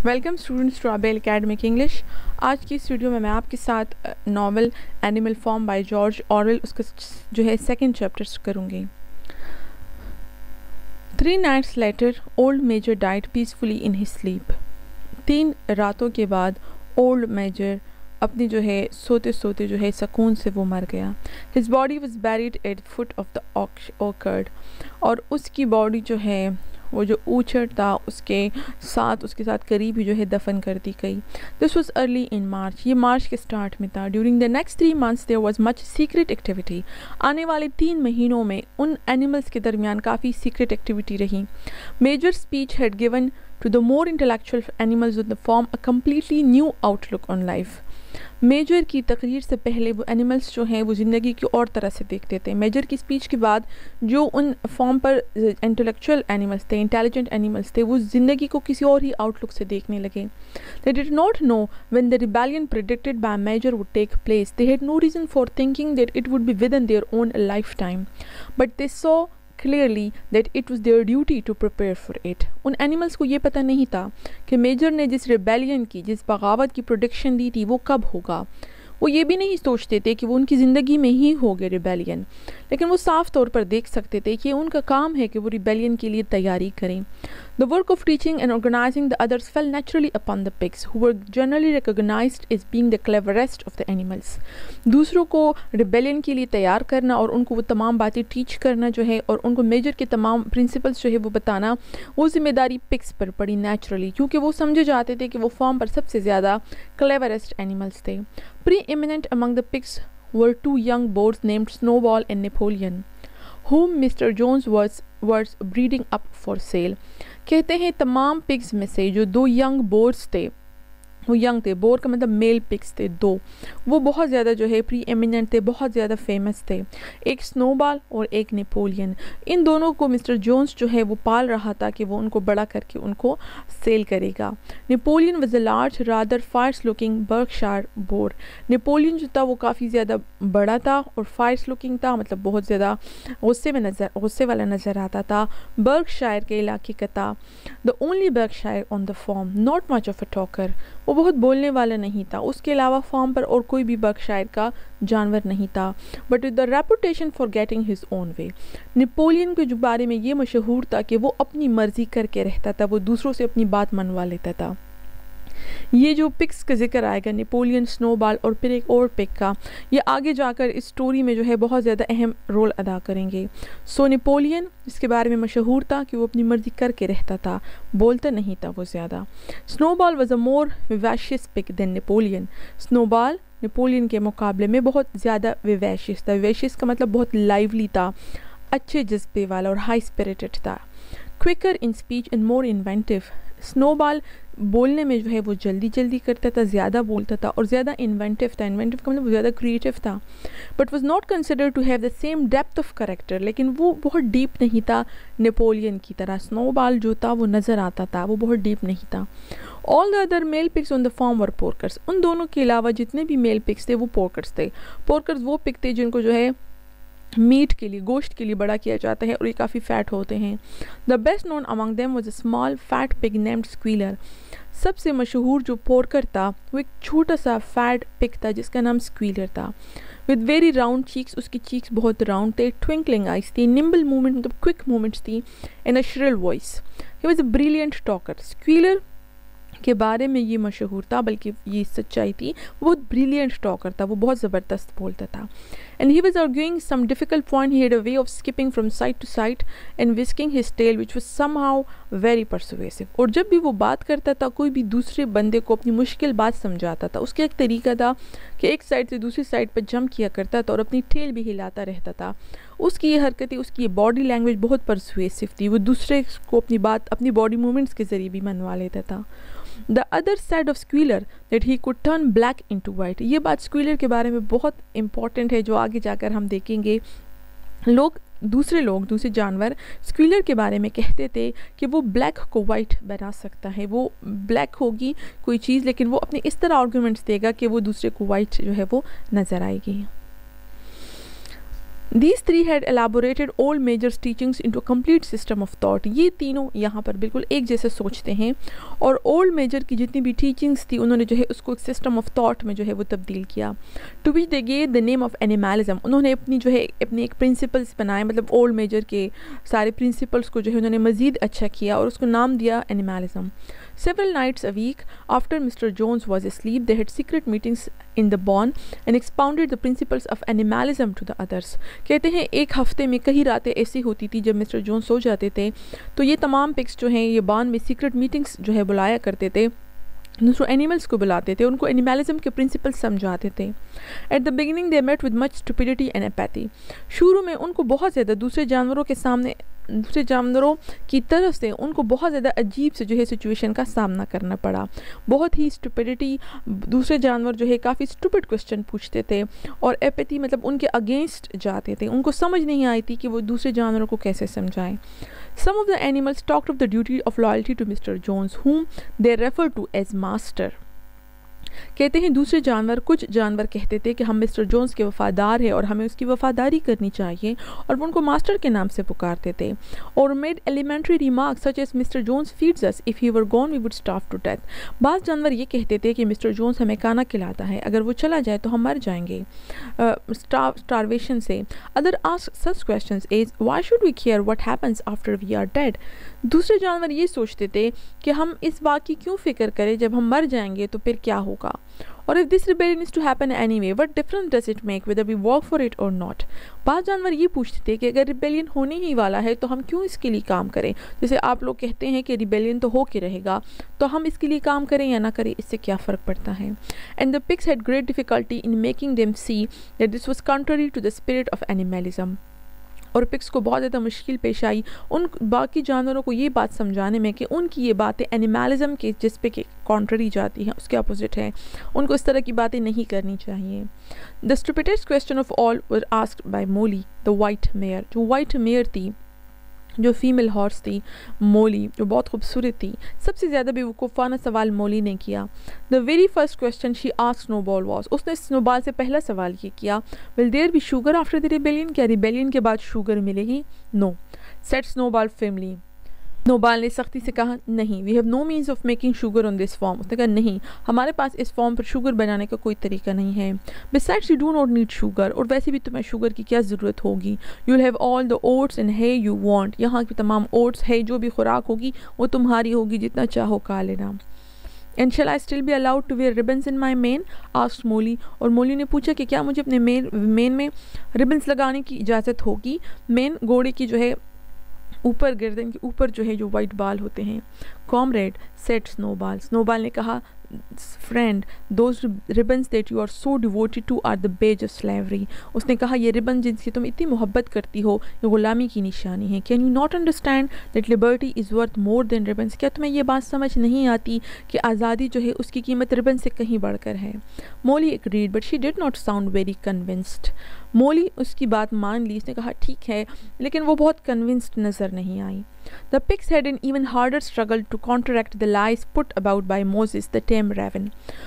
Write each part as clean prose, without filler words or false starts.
Welcome students to Abel academic English. आज की इस वीडियो में मैं आपके साथ novel animal farm by George Orwell उसका जो है सेकंड चैप्टर करूँगी। 3 nights later, old Major died peacefully in his sleep. 3 रातों के बाद ओल्ड मेजर अपनी जो है सोते सोते जो है सुकून से वो मर गया। His body was buried at the foot of the orchard, और उसकी बॉडी जो है वो जो ऊचड़ था उसके साथ करीब ही जो है दफन कर दी गई। This was early in March, ये मार्च के स्टार्ट में था। During the next 3 months there was much secret activity. आने वाले 3 महीनों में उन एनिमल्स के दरमियान काफ़ी सीक्रेट एक्टिविटी रही। Major speech had given to the more intellectual animals in the form a completely new outlook on life. Major की तकरीर से पहले वो एनिमल्स जो हैं वो ज़िंदगी की और तरह से देखते थे। मेजर की स्पीच के बाद जो उन फॉर्म पर इंटेलेक्चुअल एनिमल्स थे, इंटेलिजेंट एनिमल्स थे, वो ज़िंदगी को किसी और ही आउटलुक से देखने लगे। They did not know when the rebellion predicted by Major would take place. They had no reason for thinking that it would be within their own lifetime, but they saw clearly that it was their duty to prepare for it. उन animals को ये पता नहीं था कि major ने जिस rebellion की, जिस बगावत की प्रोडिक्शन दी थी वो कब होगा। वो ये भी नहीं सोचते थे कि वो उनकी ज़िंदगी में ही होगे रिबेलियन, लेकिन वो साफ तौर पर देख सकते थे कि उनका काम है कि वो रिबेलियन के लिए तैयारी करें। The work of teaching and organizing the others fell naturally upon the pigs, who were generally recognized as being the cleverest of the animals. दूसरों को रिबेलियन के लिए तैयार करना और उनको वो तमाम बातें टीच करना जो है और उनको मेजर के तमाम प्रिंसिपल्स जो है वो बताना, वो जिम्मेदारी पिग्स पर पड़ी नेचुरली, क्योंकि वो समझे जाते थे कि वो फॉर्म पर सबसे ज़्यादा क्लेवरेस्ट एनिमल्स थे। Preeminent among the pigs were 2 young boars named Snowball and Napoleon, whom Mr. Jones was breeding up for sale. कहते हैं तमाम पिग्स में से जो 2 यंग बोर्स थे, वो यंग थे, बोर का मतलब मेल पिग्स थे 2, वो बहुत ज़्यादा जो है प्री एमिनेंट थे, बहुत ज़्यादा फेमस थे। एक स्नोबॉल और एक नेपोलियन। इन दोनों को मिस्टर जोन्स जो है वो पाल रहा था कि वो उनको बड़ा करके उनको सेल करेगा। Napoleon was a large rather fierce looking Berkshire boar. Napoleon जो था वो काफ़ी ज़्यादा बड़ा था और फायर्स लुकिंग था, मतलब बहुत ज़्यादा गुस्से वाला नज़र आता था। बर्कशायर के इलाके का था। The only Berkshire on the farm, not much of a talker, वो बहुत बोलने वाला नहीं था। उसके अलावा फॉर्म पर और कोई भी बर्कशायर का जानवर नहीं था। But with the reputation for getting his own way. Napoleon के जो बारे में ये मशहूर था कि वो अपनी मर्जी करके रहता था, वो दूसरों से अपनी बात मनवा लेता था। ये जो पिग्स का जिक्र आएगा, नेपोलियन, स्नोबॉल और फिर एक और पिग का, ये आगे जाकर इस स्टोरी में जो है बहुत ज़्यादा अहम रोल अदा करेंगे। सो नेपोलियन, इसके बारे में मशहूर था कि वो अपनी मर्जी करके रहता था, बोलता नहीं था वो ज़्यादा। Snowball was a more vivacious pig than Napoleon. Snowball Napoleon के मुकाबले में बहुत ज़्यादा विवैशियस था। विवैशियस का मतलब बहुत लाइवली था, अच्छे जज्बे वाला और हाई स्पिरिटेड था। Quicker in speech and more inventive. Snowball बोलने में जो है वो जल्दी करता था, ज़्यादा बोलता था और ज़्यादा इन्वेंटिव था। इन्वेंटिव का मतलब ज़्यादा क्रिएटिव था। But was not considered to have the same depth of character, लेकिन वो बहुत डीप नहीं था नेपोलियन की तरह। स्नोबॉल जो था वो नज़र आता था, वो बहुत डीप नहीं था। All the other male pigs on the farm were porkers. उन दोनों के अलावा जितने भी मेल पिग्स थे वो पोर्कर्स थे। पोर्कर्स वो पिग थे जिनको जो है मीट के लिए, गोश्त के लिए बड़ा किया जाता है और ये काफ़ी फैट होते हैं। The best known among them was a small fat pig named Squealer. सबसे मशहूर जो पोर्कर था वो एक छोटा सा फैट पिग था जिसका नाम स्क्वीलर था। विद वेरी राउंड चीक्स, उसकी चीक्स बहुत राउंड थे, ट्विंकलिंग आइज थी, निम्बल मूवमेंट मतलब क्विक मूवमेंट्स थी, and a shrill voice. He was a brilliant talker. Squealer के बारे में ये मशहूर था, बल्कि ये सच्चाई थी, बहुत ब्रिलियंट टॉकर था, वो बहुत ज़बरदस्त बोलता था। And he was arguing some difficult point, he had a way of skipping from side to side and whisking his tail which was somehow very persuasive. और जब भी वो बात करता था, कोई भी दूसरे बंदे को अपनी मुश्किल बात समझाता था, उसका एक तरीका था कि एक साइड से दूसरी साइड पर जंप किया करता था और अपनी टेल भी हिलाता रहता था। उसकी ये हरकतें, उसकी ये बॉडी लैंग्वेज बहुत परसुएसिव थी। वो दूसरे को अपनी बात अपनी बॉडी मूवमेंट्स के ज़रिए भी मनवा लेता था। The other side of Squealer that he could turn black into white. ये बात स्क्वीलर के बारे में बहुत इंपॉर्टेंट है, जो आगे जाकर हम देखेंगे। दूसरे जानवर स्क्वीलर के बारे में कहते थे कि वो ब्लैक को वाइट बना सकता है। वो ब्लैक होगी कोई चीज़, लेकिन वो अपने इस तरह आर्गूमेंट्स देगा कि वो दूसरे को वाइट जो है वो नज़र आएगी। These three had elaborated old Major's teachings into a complete system of thought. ये तीनों यहाँ पर बिल्कुल एक जैसे सोचते हैं और ओल्ड मेजर की जितनी भी टीचिंग्स थी उन्होंने जो है उसको एक सिस्टम ऑफ थॉट में जो है वो तब्दील किया. To which they gave the name of Animalism. उन्होंने अपनी जो है अपनी एक प्रिंसिपल्स बनाए, मतलब ओल्ड मेजर के सारे प्रिंसिपल्स को जो है उन्होंने मज़ीद अच्छा किया और उसको नाम दिया Animalism. Several nights a week, after Mr. Jones was asleep, they had secret meetings in the barn and expounded the principles of animalism to the others. कहते हैं एक हफ्ते में कई रातें ऐसी होती थी जब मिस्टर जोन्स सो जाते थे तो ये तमाम पिग्स जो हैं ये बार्न में सीक्रेट मीटिंग्स जो है बुलाया करते थे, दूसरों एनिमल्स को बुलाते थे, उनको एनिमलिज्म के प्रिंसिपल समझाते थे. At the beginning they met with much stupidity and apathy. शुरू में उनको बहुत ज़्यादा दूसरे जानवरों की तरफ से उनको बहुत ज़्यादा अजीब से जो है सिचुएशन का सामना करना पड़ा. बहुत ही स्टुपिडिटी, दूसरे जानवर जो है काफ़ी स्टूपिड क्वेश्चन पूछते थे और एपैथी मतलब उनके अगेंस्ट जाते थे, उनको समझ नहीं आई थी कि वो दूसरे जानवरों को कैसे समझाएं. Some of the animals talked of the duty of loyalty to Mr. Jones, whom they referred to as master. कहते हैं दूसरे जानवर, कुछ जानवर कहते थे कि हम मिस्टर जोन्स के वफ़ादार हैं और हमें उसकी वफ़ादारी करनी चाहिए और वो उनको मास्टर के नाम से पुकारते थे. Or made elementary remarks such as mister Jones feeds us, if he were gone we would starve to death. बाज़ जानवर ये कहते थे कि मिस्टर जोन्स हमें खाना खिलाता है, अगर वो चला जाए तो हम मर जाएंगे स्टारवेशन से. Other ask such questions as why should we care what happens after we are dead. दूसरे जानवर ये सोचते थे कि हम इस बात की क्यों फ़िक्र करें, जब हम मर जाएंगे तो फिर क्या होगा. Or if this rebellion is to happen anyway what difference does it make whether we work for it or not. बाज़ जानवर ये पूछते थे कि अगर रिबेलियन होने ही वाला है तो हम क्यों इसके लिए काम करें. जैसे आप लोग कहते हैं कि रिबेलियन तो हो के रहेगा, तो हम इसके लिए काम करें या ना करें, इससे क्या फ़र्क पड़ता है. And the pigs had great difficulty in making them see that this was contrary to the spirit of Animalism. और पिग्स को बहुत ज़्यादा मुश्किल पेश आई उन बाकी जानवरों को ये बात समझाने में कि उनकी ये बातें एनिमलिज्म के जिस पे के कॉन्ट्ररी जाती हैं उसके अपोजिट है, उनको इस तरह की बातें नहीं करनी चाहिए. The stupidest question of all were asked by Mollie the white mare. जो वाइट मेयर थी, जो फीमेल हॉर्स थी मोली, जो बहुत खूबसूरत थी, सबसे ज़्यादा बेवकूफ़ाना सवाल मोली ने किया. The very first question she asked Snowball was, उसने स्नोबॉल से पहला सवाल ये किया, will there be sugar after the rebellion. क्या रिबेलियन के बाद शुगर मिलेगी. No said Snowball firmly. Snowball ने सख्ती से कहा नहीं, we have no means of making sugar on this farm. उसने कहा नहीं, हमारे पास इस फॉर्म पर शुगर बनाने का कोई तरीका नहीं है. Besides you do not need sugar, और वैसे भी तुम्हें शुगर की क्या ज़रूरत होगी. You will have all the oats and hay you want. यहाँ की तमाम ओट्स है, जो भी खुराक होगी वो तुम्हारी होगी, जितना चाहो खा लेना. And shall I still be allowed to wear ribbons in my mane asked Mollie. और मोली ने पूछा कि क्या मुझे अपने मेन में रिबन्स लगाने की इजाज़त होगी. मेन घोड़े की जो है ऊपर, गर्दन के ऊपर जो है जो वाइट बाल होते हैं. Comrade set snowball. स्नोबॉल ने कहा friend those ribbons that you are so devoted to are the badge of slavery. उसने कहा ये रिबन जिनसे तुम इतनी मोहब्बत करती हो ये ग़ुलामी की निशानी है. Can you not understand that liberty is worth more than ribbons. क्या तुम्हें ये बात समझ नहीं आती कि आज़ादी जो है उसकी कीमत रिबन से कहीं बढ़कर है. Mollie agreed but she did not sound very convinced. Mollie उसकी बात मान ली, उसने कहा ठीक है, लेकिन वो बहुत कन्विंस्ड नज़र नहीं आई. The pigs had an even harder struggle to counteract the lies put about by Moses, the tame raven.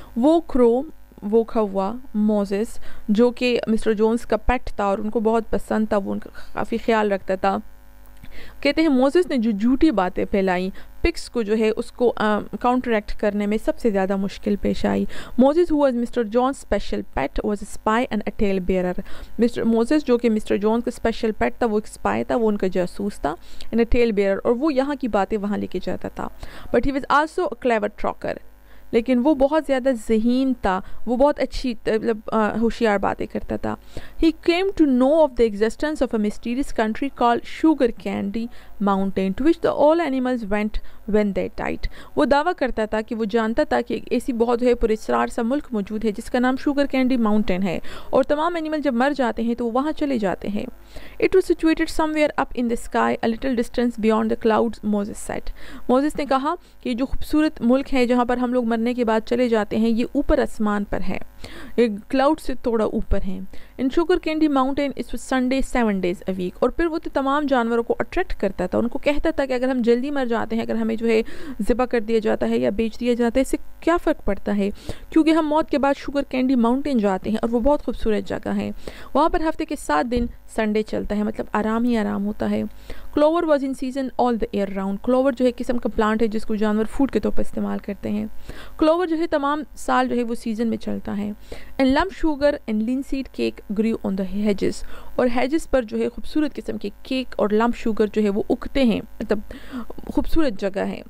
वो कौवा मोसेस जो कि मिस्टर जोन्स का पेट था और उनको बहुत पसंद था, वो उनका काफ़ी ख्याल रखता था. कहते हैं मोसेस ने जो झूठी बातें फैलाई पिग्स को जो है उसको काउंटरैक्ट करने में सबसे ज़्यादा मुश्किल पेश आई. Moses who was mister Jones special pet was a spy and a tale bearer. Mister Moses जो कि मिस्टर जॉन्स का स्पेशल पेट था, वो एक स्पाई था, वो उनका जासूस था, एंड अ टेल बेयरर, और वो यहाँ की बातें वहाँ लेके जाता था. But he was also a clever talker. लेकिन वो बहुत ज़्यादा ज़हीन था, वो बहुत अच्छी मतलब होशियार बातें करता था. He came to know of the existence of a mysterious country called Sugar Candy Mountain to which the all animals went when they died. वो दावा करता था कि वो जानता था कि ऐसी बहुत है पुरस्कार सा मुल्क मौजूद है जिसका नाम शुगर कैंडी माउंटेन है, और तमाम एनिमल जब मर जाते हैं तो वो वहाँ चले जाते हैं. It was situated somewhere up in the sky a little distance beyond the clouds. Moses said. Moses ने कहा कि जो खूबसूरत मुल्क है जहाँ पर हम लोग मरने के बाद चले जाते हैं ये ऊपर आसमान पर है. क्लाउड से थोड़ा ऊपर हैं। In Sugar Candy Mountain is Sunday 7 days a week। और फिर वो तो तमाम जानवरों को अट्रैक्ट करता था, उनको कहता था कि अगर हम जल्दी मर जाते हैं, अगर हमें जो है ज़िबा कर दिया जाता है या बेच दिया जाता है, इससे क्या फ़र्क पड़ता है, क्योंकि हम मौत के बाद शुगर कैंडी माउंटेन जाते हैं और वो बहुत खूबसूरत जगह है। वहाँ पर हफ्ते के 7 दिन संडे चलता है, मतलब आराम ही आराम होता है। Clover was in season all the year round. Clover जो है किस्म का प्लांट है जिसको जानवर फूड के तौर पर इस्तेमाल करते हैं। क्लोवर जो है तमाम साल जो है वो सीजन में चलता है। And lump sugar and linseed cake grew on the hedges. और हेजेस पर जो है खूबसूरत किस्म के केक और लम्प शुगर जो है वो उगते हैं, मतलब खूबसूरत जगह है।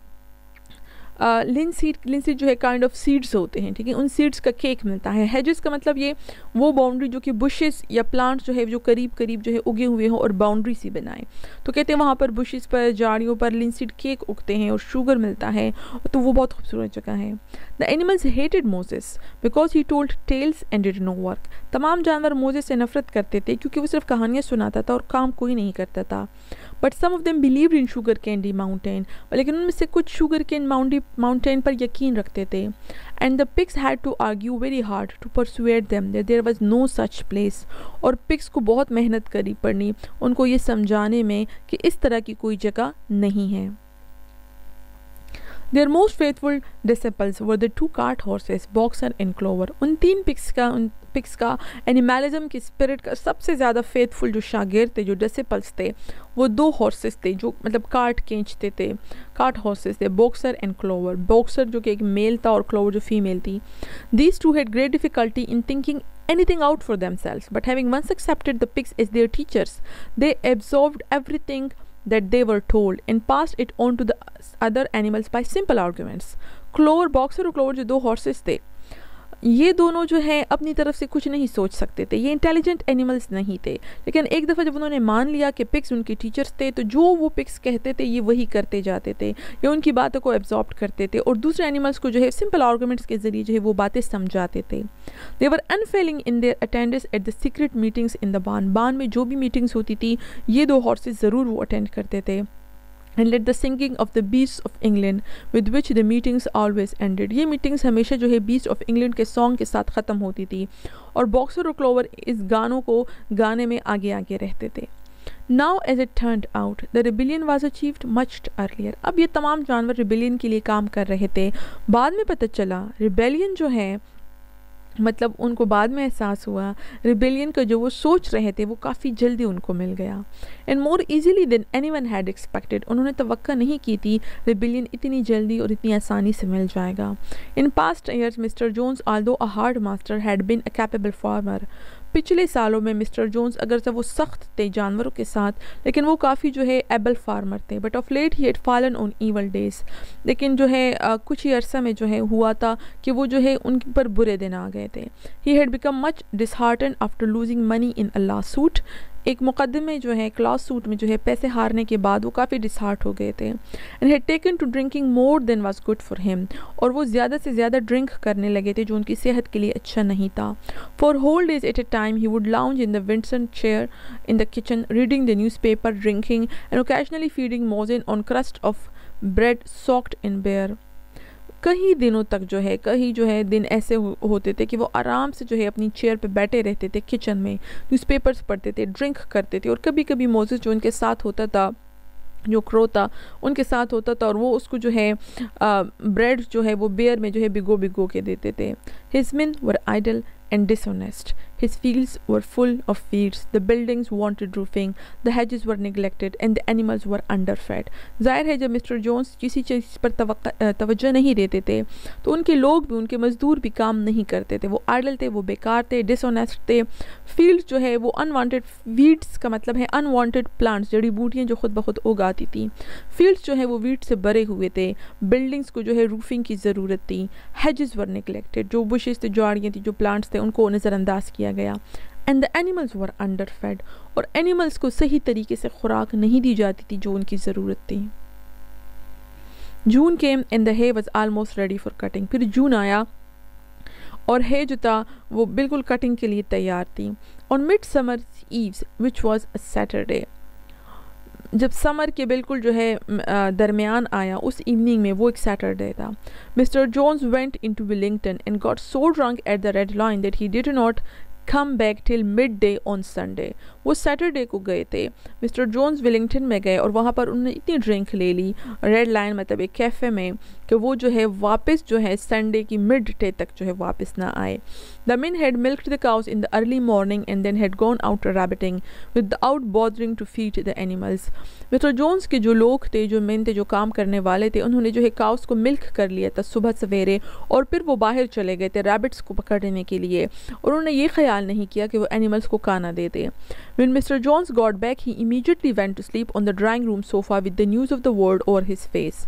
लिनसीड जो है काइंड ऑफ सीड्स होते हैं, ठीक है, उन सीड्स का केक मिलता है। हेजेस का मतलब ये वो बाउंड्री जो कि बुशेस या प्लांट जो है जो करीब करीब जो है उगे हुए हों और बाउंड्री सी बनाए, तो कहते हैं वहाँ पर बुशेस पर, झाड़ियों पर लिनसीड केक उगते हैं और शुगर मिलता है, तो वो बहुत खूबसूरत जगह है। The animals hated Moses because he told tales and did no work. तमाम जानवर मोसेस से नफरत करते थे क्योंकि वो सिर्फ कहानियाँ सुनाता था और काम कोई नहीं करता था। But some of them believed in Sugar Candy Mountain. लेकिन उनमें से कुछ शुगर कैन माउंटेन पर यकीन रखते थे। And the pigs had to argue very hard to persuade them that there was no such place. और पिग्स को बहुत मेहनत करनी पड़ी उनको ये समझाने में कि इस तरह की कोई जगह नहीं है। Their most faithful disciples were the 2 cart horses, Boxer and Clover। उन 3 पिग्स का एनिमलिज्म की स्पिरिट का सबसे ज़्यादा फेथफुल जो शागिर्द थे, जो डिसिपल्स थे, वो 2 हॉर्सेस थे जो मतलब कार्ट खींचते थे। कार्ट हॉर्सेस थे बॉक्सर एंड क्लोवर। बॉक्सर जो कि एक मेल था और क्लोवर जो फीमेल थी। These two had great difficulty in thinking anything out for themselves, but having once accepted the pigs as their teachers, they absorbed everything that they were told and passed it on to the other animals by simple arguments। Clover, Boxer और Clover जो 2 horses थे, ये दोनों जो है अपनी तरफ से कुछ नहीं सोच सकते थे, ये इंटेलिजेंट एनिमल्स नहीं थे। लेकिन एक दफ़ा जब उन्होंने मान लिया कि पिग्स उनके टीचर्स थे, तो जो वो पिग्स कहते थे ये वही करते जाते थे, या उनकी बातों को एब्जॉर्ब करते थे और दूसरे एनिमल्स को जो है सिंपल आर्गूमेंट्स के ज़रिए जो है वो बातें समझाते थे। They were unfailing in their attendance at the secret meetings in the barn में जो भी मीटिंग्स होती थी, ये 2 हॉर्सेस ज़रूर वो अटेंड करते थे। And let the singing of the beasts of England with which the meetings always ended। ये मीटिंग्स हमेशा जो है बीस्ट ऑफ इंग्लैंड के सॉन्ग के साथ ख़त्म होती थी और बॉक्सर और क्लोवर इस गानों को गाने में आगे आगे रहते थे। Now as it turned out, the rebellion was achieved much earlier। अब ये तमाम जानवर रिबेलियन के लिए काम कर रहे थे। बाद में पता चला रिबेलियन जो है, मतलब उनको बाद में एहसास हुआ रिबेलियन का जो वो सोच रहे थे वो काफ़ी जल्दी उनको मिल गया। And more easily than anyone had expected. उन्होंने तवक्का नहीं की थी रिबेलियन इतनी जल्दी और इतनी आसानी से मिल जाएगा। In past years mister Jones although a hard master had been a capable farmer. पिछले सालों में मिस्टर जोन्स अगर से वो सख्त थे जानवरों के साथ, लेकिन वो काफ़ी जो है एबल फार्मर थे। But of late he had fallen on evil days. लेकिन जो है कुछ ही अरसा में जो है हुआ था कि वो जो है उन पर बुरे दिन आ गए थे। He had become much disheartened after losing money in a lawsuit. एक मुकदमे जो है क्लॉस सूट में जो है पैसे हारने के बाद वो काफ़ी डिसहार्ट हो गए थे। And had taken to drinking more than was good for him. और वो ज़्यादा से ज़्यादा ड्रिंक करने लगे थे जो उनकी सेहत के लिए अच्छा नहीं था। For whole days at a time he would lounge in the Windsor chair in the kitchen reading the newspaper, drinking and occasionally feeding Moses on crust of bread soaked in beer. कई दिनों तक जो है दिन ऐसे होते थे कि वो आराम से जो है अपनी चेयर पे बैठे रहते थे किचन में, न्यूज़पेपर्स पढ़ते थे, ड्रिंक करते थे। और कभी कभी मोसेस जो उनके साथ होता था, जो क्रो था उनके साथ होता था, और वो उसको जो है ब्रेड जो है वो बेयर में जो है भिगो के देते थे। His men were idle and dishonest. His fields were full of weeds, the buildings wanted roofing, the hedges were neglected and the animals were underfed। जाहिर है जब मिस्टर जोन्स किसी चीज़ पर तवज्जो नहीं देते थे तो उनके लोग भी, उनके मज़दूर भी काम नहीं करते थे। वो आइडल थे, वो बेकार थे, डिसऑनेस्ट थे। फील्ड्स जो है वो अनवांटेड, वीड्स का मतलब है अनवांटेड प्लांट्स, जड़ी बूटियाँ जो खुद ब खुद उगाती थी। फील्ड्स जो है वो वीड से भरे हुए थे। बिल्डिंग्स को जो है रूफिंग की ज़रूरत थी। हेजेस वर निगलेक्टेड, जो बुशेस थे, झाड़ियाँ थी, जो प्लांट्स थे उनको नज़रअंदाज किया गया। And the animals were underfed, और एनिमल्स को सही तरीके से खुराक नहीं दी जाती थी जो उनकी ज़रूरत थी। June came and the hay was almost ready for cutting. फिर जून आया और हे जो था वो बिल्कुल कटिंग के लिए तैयार थी। On midsummer eves which was a Saturday, जब समर के बिल्कुल जो है दरमियान आया, उस इवनिंग में, वो एक सैटरडे था। Mister Jones went into Willingdon and got so drunk at the Red Lion that he did not come back till midday on Sunday. वो सैटरडे को गए थे, मिस्टर जोन्स विलिंगटन में गए और वहाँ पर उन्होंने इतनी ड्रिंक ले ली, रेड लाइन मतलब एक कैफ़े में, कि वो जो है वापस जो है संडे की मिड डे तक जो है वापस ना आए। The men had milked the cows in the early morning and then had gone out rabbiting without bothering to feed the animals. Mister Jones के जो लोग थे, जो मेन थे, जो काम करने वाले थे, उन्होंने जो है काउस को मिल्क कर लिया था सुबह सवेरे, और फिर वो बाहर चले गए थे रैबिट्स को पकड़ने के लिए, और उन्होंने ये ख्याल नहीं किया कि वो एनिमल्स को खाना देते। When Mr. Jones got back, he immediately went to sleep on the drawing room sofa with the news of the world over his face,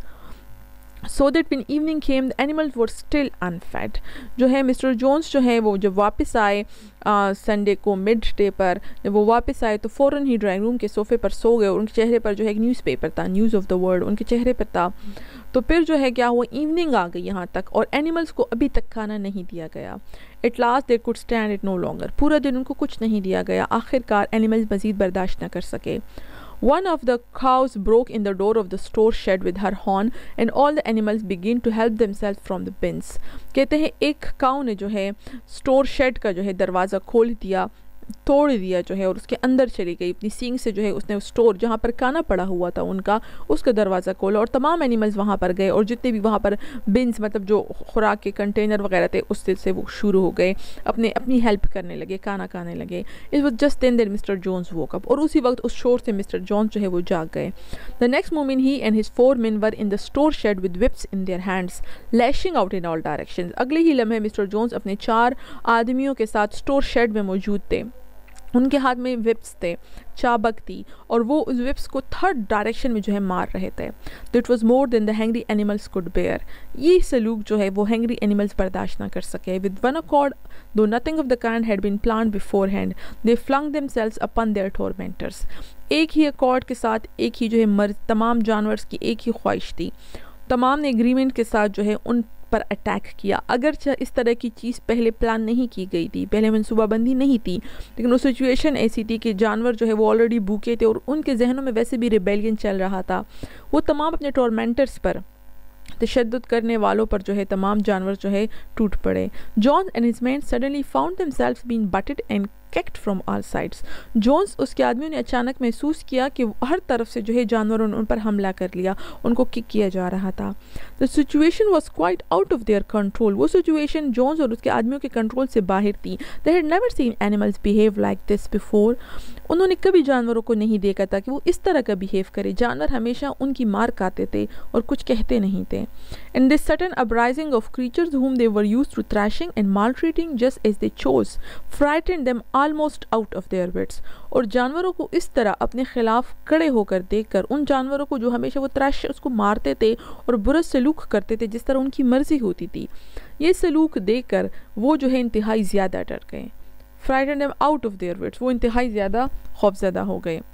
so that when evening came the animals were still unfed. जो है mister Jones जो है वो जब वापस आए Sunday को mid day पर, जब वो वापस आए तो फ़ौरन ही ड्राइंग रूम के सोफ़े पर सो गए, और उनके चेहरे पर जो है एक न्यूज़पेपर था, न्यूज़ ऑफ द वर्ल्ड उनके चेहरे पर था। तो फिर जो है क्या हुआ, इवनिंग आ गई यहाँ तक, और एनिमल्स को अभी तक खाना नहीं दिया गया। At last they could stand it no longer, पूरा दिन उनको कुछ नहीं दिया गया। आखिरकार एनिमल्स मज़ीद बर्दाश्त न कर सके। One of the cows broke in the door of the store shed with her horn and all the animals began to help themselves from the bins. कहते हैं एक काऊ ने जो है स्टोर शेड का जो है दरवाज़ा खोल दिया, तोड़ दिया जो है, और उसके अंदर चली गई अपनी सींग से जो है, उसने स्टोर जहाँ पर खाना पड़ा हुआ था उनका, उसका दरवाज़ा खोला, और तमाम एनिमल्स वहाँ पर गए, और जितने भी वहाँ पर बिन्स मतलब जो खुराक के कंटेनर वगैरह थे उससे से वो शुरू हो गए, अपनी हेल्प करने लगे, खाना खाने लगे। It was just then that mister Jones woke up, और उसी वक्त उस शोर से मिस्टर जोन्स जो है वो जाग गए। The next moment he and his 4 men were in the store shed with whips in their hands lashing out in all directions. अगले ही लम्हे मिस्टर जोन्स अपने 4 आदमियों के साथ स्टोर शेड में मौजूद थे, उनके हाथ में विप्स थे, चाबक थी, और वो उस विप्स को थर्ड डायरेक्शन में जो है मार रहे थे। That was more than the hungry animals could bear. ये सलूक जो है वो हैंग्री एनिमल्स बर्दाश्त ना कर सके। With one accord though nothing of the kind had been planned beforehand, they flung themselves upon their tormentors. एक ही अकॉर्ड के साथ, एक ही जो है तमाम जानवर्स की एक ही ख्वाहिश थी, तमाम ने एग्रीमेंट के साथ जो है उन पर अटैक किया। अगर इस तरह की चीज़ पहले प्लान नहीं की गई थी, पहले मनसूबाबंदी नहीं थी, लेकिन वो सिचुएशन ऐसी थी कि जानवर जो है वो ऑलरेडी भूखे थे, और उनके जहनों में वैसे भी रिबेलियन चल रहा था। वो तमाम अपने टॉर्मेंटर्स पर, तशद्दुद करने वालों पर जो है तमाम जानवर जो है टूट पड़े। John and his man suddenly found themselves being butted and kicked from all sides. Jones उसके आदमियों ने अचानक महसूस किया कि हर तरफ से जो है जानवरों ने उन पर हमला कर लिया, उनको किक किया जा रहा था। The situation was quite out of their control. वो सिचुएशन जोन्स और उसके आदमियों के कंट्रोल से बाहर थी। They had never seen animals behave like this before. उन्होंने कभी जानवरों को नहीं देखा था कि वो इस तरह का बिहेव करे। जानवर हमेशा उनकी मार खाते थे और कुछ कहते नहीं थे। And this sudden uprising of creatures whom they were used to thrashing and maltreating just as they chose frightened them almost out of their wits. और जानवरों को इस तरह अपने खिलाफ खड़े होकर देखकर, उन जानवरों को जो हमेशा वो त्रैश उसको मारते थे और बुरा सलूक करते थे जिस तरह उनकी मर्जी होती थी, ये सलूक देखकर वो जो है इंतहाई ज़्यादा डर गए। frightened them out of their wits, वो इंतहाई ज़्यादा खौफज़दा हो गए।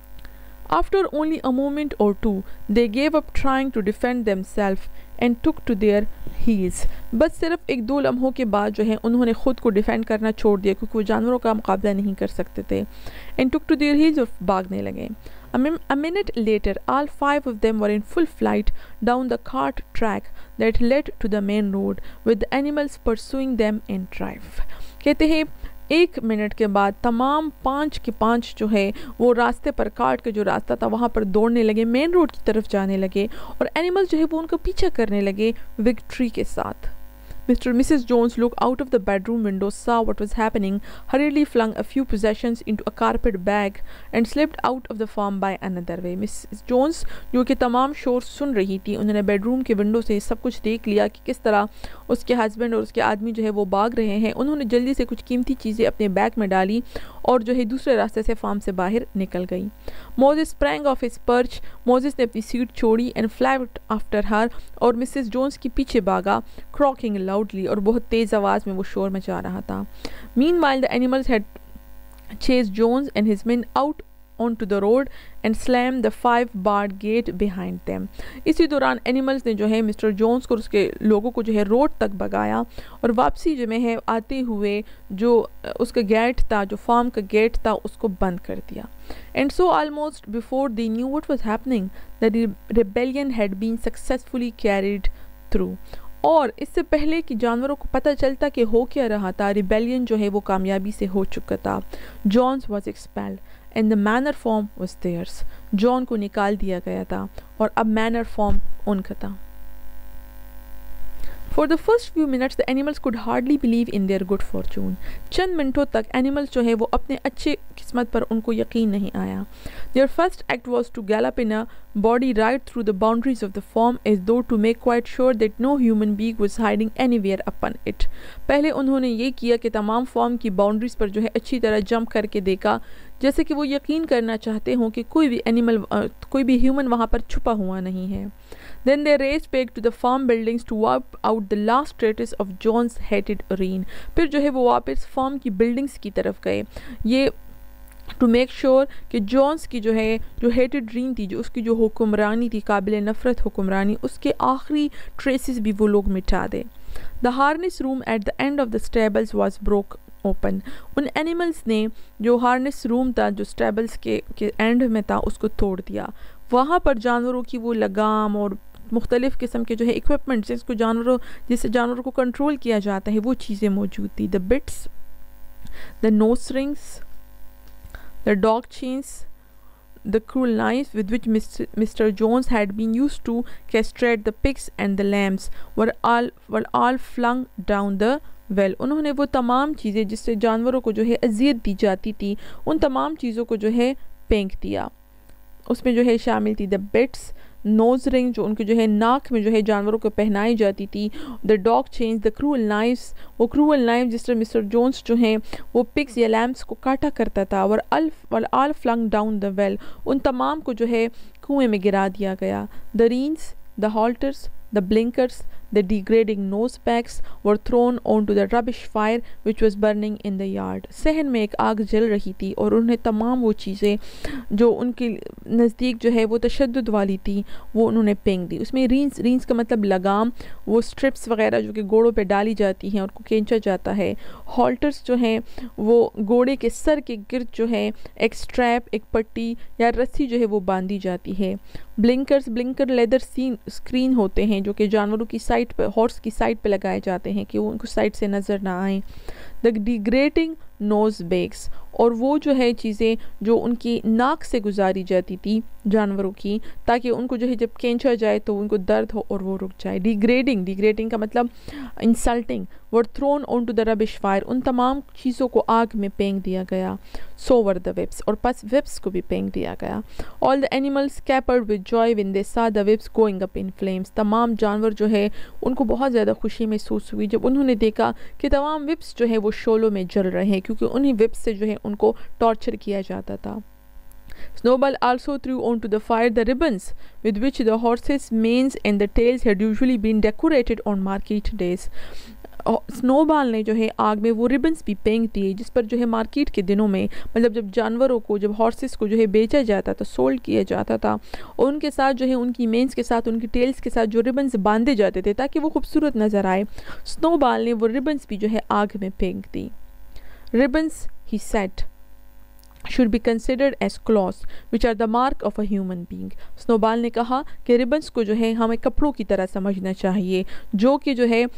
After only a moment or two, they gave up trying to defend themselves and took to their heels. बस सिर्फ 1-2 लम्हों के बाद जो है उन्होंने ख़ुद को डिफेंड करना छोड़ दिया, क्योंकि वो जानवरों का मुकाबला नहीं कर सकते थे। And took to their heels, और भागने लगे। A minute later, all 5 of them were in full flight down the cart track that led to the main road, with the animals pursuing them in triumph. कहते हैं 1 minute के बाद तमाम 5 के 5 जो है वो रास्ते पर, काट के जो रास्ता था वहाँ पर दौड़ने लगे, मेन रोड की तरफ जाने लगे, और एनिमल्स जो है वो उनका पीछा करने लगे विक्ट्री के साथ। Mr. and Mrs. Jones looked out of the bedroom window, saw what was happening, hurriedly flung a few possessions into a carpet bag and slipped out of the farm by another way. Mrs. Jones जो कि तमाम शोर सुन रही थी, उन्होंने bedroom के window से सब कुछ देख लिया कि किस तरह उसके हस्बैंड और उसके आदमी जो है वो भाग रहे हैं। उन्होंने जल्दी से कुछ कीमती चीज़ें अपने बैग में डाली और जो है दूसरे रास्ते से फार्म से बाहर निकल गई। Moses sprang off his perch, Moses ने अपनी सीट छोड़ी and flapped after her, और मिसेस जोन्स के पीछे भागा, crocking loudly, और बहुत तेज़ आवाज़ में वो शोर मचा रहा था। Meanwhile the animals had chased Jones and his men out onto the road and slammed the 5-barred gate behind them. इसी दौरान एनिमल्स ने जो है मिस्टर जोन्स को उसके लोगों को जो है रोड तक भगाया और वापसी जो में है आते हुए जो उसका गेट था, जो फार्म का गेट था, उसको बंद कर दिया. And so almost before they knew what was happening, the rebellion had been successfully carried through. और इससे पहले कि जानवरों को पता चलता कि हो क्या रहा था, रिबेलियन जो है वो कामयाबी से हो चुका था. Jones was expelled and the Manor Farm was theirs. John को निकाल दिया गया था और अब मैनर फॉर्म उनका था. For the first few minutes, the animals could hardly believe in their good fortune. चंद मिनटों तक एनिमल्स जो है वो अपने अच्छे किस्मत पर उनको यकीन नहीं आया. Their first act was to gallop in a body right through the boundaries of the farm as though to make quite sure that no human being was hiding anywhere upon it. पहले उन्होंने ये किया कि तमाम farm की boundaries पर जो है अच्छी तरह जंप करके देखा, जैसे कि वो यकीन करना चाहते हों कि कोई भी एनिमल, कोई भी ह्यूमन वहाँ पर छुपा हुआ नहीं है. Then they raced back to the farm buildings to wipe out the last traces of John's hated reign. फिर जो है वो वापस फार्म की बिल्डिंग्स की तरफ गए, ये टू मेक श्योर कि जॉन्स की जो है जो हेटेड रीन थी, जो उसकी जो हुक्मरानी थी, काबिल नफ़रत हुक्मरानी, उसके आखिरी ट्रेसेस भी वो लोग मिटा दें. The harness room at the end of the stables was broke open. उन एनिमल्स ने जो हार्नेस रूम था, जो स्टेबल्स के एंड में था, उसको तोड़ दिया. वहाँ पर जानवरों की वो लगाम और मुख्तलिफ़ किस्म के जो है इक्विपमेंट जिससे जानवरों को कंट्रोल किया जाता है, वो चीज़ें मौजूद थी. The bits, the nose rings, the dog chains, the cruel knives with which Mr. Jones had been used to castrate the pigs and the lambs were all flung down the well. उन्होंने वो तमाम चीज़ें जिससे जानवरों को जो है अजियत दी जाती थी, उन तमाम चीज़ों को जो है फेंक दिया. उसमें जो है शामिल थी द बिट्स, नोज रिंग जो उनके जो है नाक में जो है जानवरों को पहनाई जाती थी, the dog chains, the cruel knives, वो क्रूअल नाइफ जिस तरह मिस्टर जोन्स जो हैं वो पिग्स या लैम्प्स को काटा करता था. और all flung down the well, उन तमाम को जो है कुएं में गिरा दिया गया. The reins, the halters, the blinkers, the degrading nose bags were thrown onto the rubbish fire which was burning in the yard. सहन में एक आग जल रही थी और उन्हें तमाम वो चीज़ें जो उनके नज़दीक जो है वो तशद्दुद वाली थी, वो उन्होंने फेंक दी. उसमें रीन्स का मतलब लगाम, वो स्ट्रिप्स वगैरह जो कि घोड़ों पे डाली जाती हैं, उनको खींचा जाता है. हॉल्टर्स जो हैं वो घोड़े के सर के गिर्द जो है एक स्ट्रैप, एक पट्टी या रस्सी जो है वो बांधी जाती है. ब्लिंकर लेदर स्क्रीन होते हैं जो कि जानवरों की साइड पर, हॉर्स की साइड पर लगाए जाते हैं कि वो उनको साइड से नज़र ना आए. द डिग्रेडिंग नोज बैग्स, और वो जो है चीज़ें जो उनकी नाक से गुजारी जाती थी जानवरों की, ताकि उनको जो है जब खींचा जाए तो उनको दर्द हो और वो रुक जाए. डिग्रेडिंग का मतलब insulting. Were thrown on to the rubbish fire, उन तमाम चीज़ों को आग में फेंक दिया गया. सो वर द विप्स, और पस विप्स को भी फेंक दिया गया. All the animals capered with joy when they saw the whips going up in flames, तमाम जानवर जो है उनको बहुत ज़्यादा खुशी महसूस हुई जब उन्होंने देखा कि तमाम विप्स जो है वो शोलों में जल रहे हैं, क्योंकि उन्हीं विप्स से जो है उनको टॉर्चर किया जाता था. Snowball also threw onto the fire the ribbons with which the horses' manes and the tails had usually been decorated on market days. Snowball ने जो है आग में वो रिबन्स भी फेंक दिए जिस पर जो है मार्केट के दिनों में, मतलब जब जानवरों को, जब हॉर्सेस को जो है बेचा जाता था, सोल्ड किया जाता था, और उनके साथ जो है उनकी मेन्स के साथ, उनकी टेल्स के साथ जो रिबन्स बांधे जाते थे ताकि वो खूबसूरत नज़र आए, स्नोबॉल ने वो रिबन्स भी जो है आग में फेंक दी. Ribbons, he said, should be considered as claws which are the mark of a human being. Snowball ने कहा कि रिबन्स को जो है हमें कपड़ों की तरह समझना चाहिए, जो कि जो है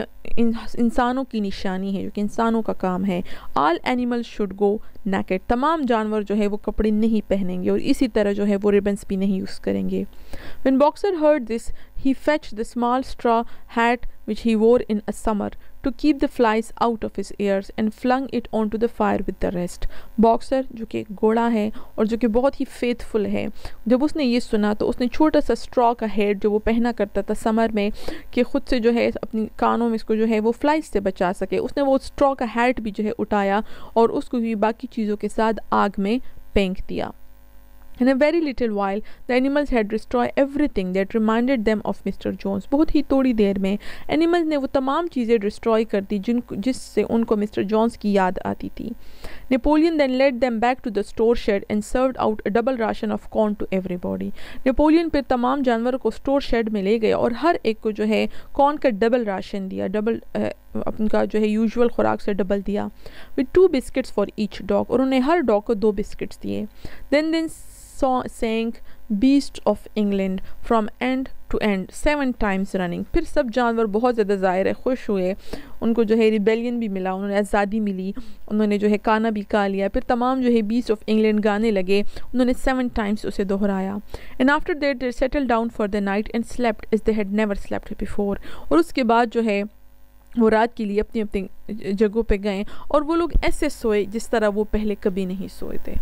इंसानों की निशानी है, जो कि इंसानों का काम है. All animals should go naked, तमाम जानवर जो है वो कपड़े नहीं पहनेंगे और इसी तरह जो है वो रिबन्स भी नहीं यूज़ करेंगे. When Boxer heard this, he fetched the small straw hat which he wore in a summer to keep the flies out of his ears and flung it onto the fire with the rest. Boxer जो कि घोड़ा है और जो कि बहुत ही faithful है, जब उसने ये सुना तो उसने छोटा सा स्ट्रॉ का हेड जो वो पहना करता था समर में कि ख़ुद से जो है अपनी कानों में इसको जो है वो फ्लाइज से बचा सके, उसने वो स्ट्रॉ का हेड भी जो है उठाया और उसको भी बाकी चीज़ों के साथ आग में फेंक दिया. In a very little while, the animals had destroyed everything that reminded them of Mr. Jones. बहुत ही थोड़ी देर में एनिमल्स ने वो तमाम चीज़ें डिस्ट्रॉय कर दी जिससे उनको मिस्टर जॉन्स की याद आती थी. Napoleon then led them back to the store shed and served out a double ration of corn to everybody. Napoleon फिर तमाम जानवरों को स्टोर शेड में ले गया और हर एक को जो है कॉर्न का डबल राशन दिया, डबल उनका जो है यूजुअल खुराक से डबल दिया. With 2 biscuits for each dog, और उन्हें हर डॉग को 2 बिस्किट्स दिए. Then sang Beast of England from end to end 7 times running. फिर सब जानवर बहुत ज़्यादा ज़ाहिर है खुश हुए, उनको जो है रिबेलियन भी मिला, उन्होंने आज़ादी मिली, उन्होंने जो है खाना भी खा लिया. फिर तमाम जो है बीस्ट ऑफ इंग्लैंड गाने लगे, उन्होंने 7 times उसे दोहराया. And after that they settle down for the night and slept as they had never slept before. और उसके बाद जो है वो रात के लिए अपनी अपनी जगहों पे गए और वो लोग ऐसे सोए जिस तरह वो पहले कभी नहीं सोए थे.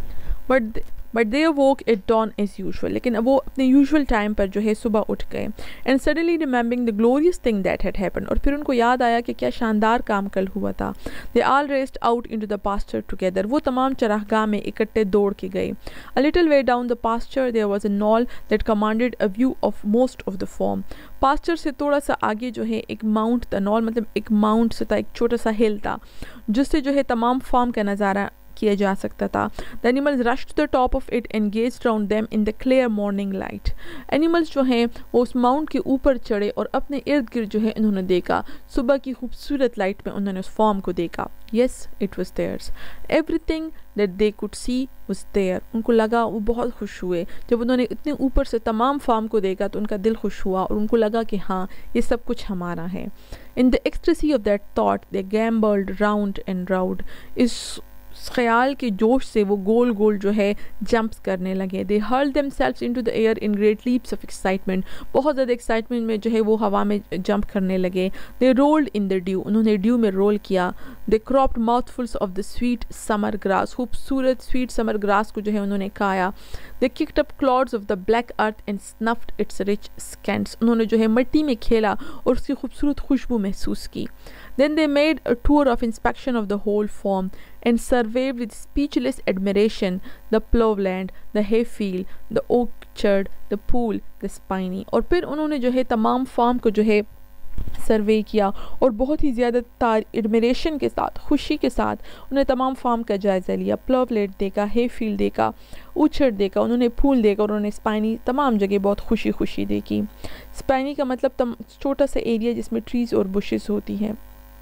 But they woke at dawn as usual, लेकिन वो अपने यूजुअल टाइम पर जो है सुबह उठ गए. And suddenly remembering the glorious thing that had happened, और फिर उनको याद आया कि क्या शानदार काम कल हुआ था. They all raced out into the pasture together, वो तमाम चरागाह में इकट्ठे दौड़ के गए. A little way down the pasture there was a knoll that commanded a view of most of the farm. Pasture से थोड़ा सा आगे जो है एक माउंट था, नॉल मतलब एक माउंट से था, एक छोटा सा हिल था जिससे जो है तमाम फार्म का नज़ारा किया जा सकता था. The animals rush to the top of it and gazed round them in the clear morning light. Animals जो हैं वो उस माउंट के ऊपर चढ़े और अपने इर्द गिर्द जो है इन्होंने देखा. सुबह की खूबसूरत लाइट में उन्होंने उस फॉर्म को देखा. Yes, it was theirs. Everything that they could see was theirs. उनको लगा, वो बहुत खुश हुए जब उन्होंने इतने ऊपर से तमाम फार्म को देखा, तो उनका दिल खुश हुआ और उनको लगा कि हाँ ये सब कुछ हमारा है. In the ecstasy of that thought they gambolled round and round. इस ख्याल के जोश से वो गोल गोल जो है जंप्स करने लगे. They hurled themselves into the air in great leaps of excitement. बहुत ज़्यादा एक्साइटमेंट में जो है वो हवा में जंप करने लगे. They rolled in the dew, उन्होंने ड्यू में रोल किया. They cropped mouthfuls of the sweet summer grass, खूबसूरत स्वीट समर ग्रास को जो है उन्होंने खाया. They kicked up clods of the black earth and snuffed its rich scents. उन्होंने जो है मिट्टी में खेला और उसकी खूबसूरत खुशबू महसूस की. Then they made a tour of inspection of the whole farm and surveyed with speechless admiration the ploughland, the hayfield, the orchard, the pool, the spinney. और फिर उन्होंने जो है तमाम फार्म को जो है सर्वे किया और बहुत ही ज़्यादा एडमिरेशन के साथ, खुशी के साथ उन्हें तमाम फार्म का जायज़ा लिया. प्लवलेट देखा, हे फील्ड देखा, ऊचड़ देखा, उन्होंने फूल देखा और उन्होंने स्पाइनी तमाम जगह बहुत खुशी खुशी देखी. स्पाइनी का मतलब छोटा सा एरिया जिसमें ट्रीज़ और बुशेस होती हैं.